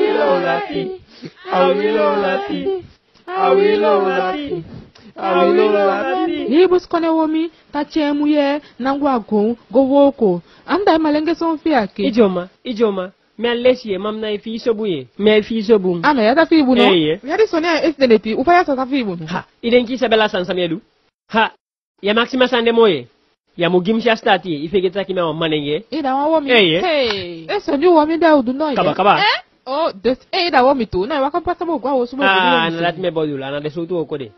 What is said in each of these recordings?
Awilo lati. Awilo lati. Awilo lati. Awilo lati. Ni buskone womi tachemu ye nangwa go woko. Anda malenge son fiake. Ijoma. Me alesi mam na fi sobuye. Me fi sobu. Ana ya tafi buno. Eye. Yari sonia esdenepi ufaya sa tafi buno. Ha, idenki sabela sansamedu. Ha, ya Maxima Sande moye. Ya mugimsha stati ifegeta kima manenge. Ida wa womi. Eye. Hey. Eso nyu womi da udu no. Kaba. Oh, des ida womi tu. Na wakapata mo gwa wosu mo. Ah, na lat me bodula na de sotu okode.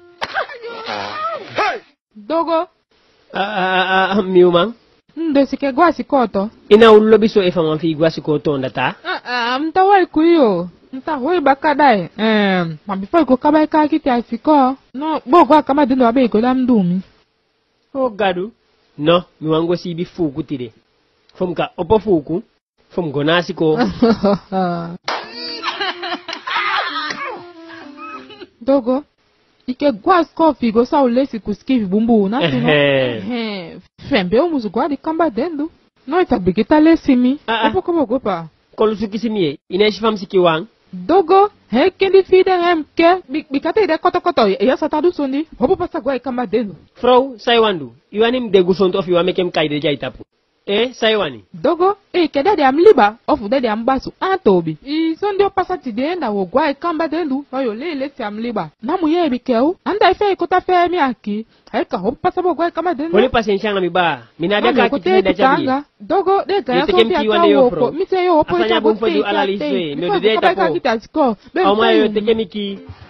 Dogo. Miumang. Ndesike gwa sikoto. Ina ulobiso efa manfi gwa sikoto ndata. Mtawai kuyo. Mtawai bakadai. Mabifo iko kaba ika kiti afiko. No, gwa kama dino abe iko la mdumi. Oh gadu. No, miwango si bi fuku tide. Fomka opo fuku. Fom gona siko. Dogo. Ike gwa skofi go sa ulesi kuskivi bumbu na tino. Fembe umuzu gwa di kamba dendu. No itabigita lesimi. Opo kobo gopa. Kolusuki simie. Ineshi fam siki wang. Dogo. Kendi fide ke. Bikate ide koto. Ya satadu sondi. Opo pasa gwa ikamba dendu. Frau, Saiwandu. Iwani mdegu sonto of iwa mekem kaide jaitapu. Saiwani. Dogo, keda de amliba, ofu de ambasu, antobi. Sondio pasati de enda wo gwa ikamba dendu, oyo lele si amliba. Namu ye bikeu, anda ife ikota fe mi aki. Aika hopu pasa bo gwa ikamba dendu. Wole pasenshanga mi ba, minabia ka kitini da chabi. Dogo, de gaya sofi ata woko, mise yo opo ita bo fe ita te. Au mwa yo teke miki.